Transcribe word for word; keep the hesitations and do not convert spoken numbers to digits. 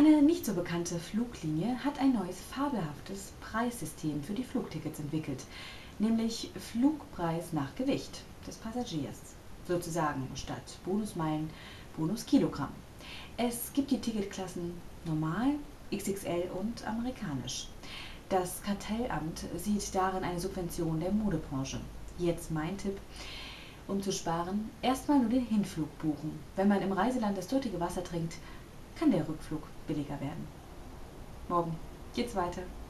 Eine nicht so bekannte Fluglinie hat ein neues fabelhaftes Preissystem für die Flugtickets entwickelt, nämlich Flugpreis nach Gewicht des Passagiers, sozusagen statt Bonusmeilen Bonuskilogramm. Es gibt die Ticketklassen Normal, X X L und Amerikanisch. Das Kartellamt sieht darin eine Subvention der Modebranche. Jetzt mein Tipp: Um zu sparen, erstmal nur den Hinflug buchen. Wenn man im Reiseland das dortige Wasser trinkt, kann der Rückflug billiger werden. Morgen geht's weiter.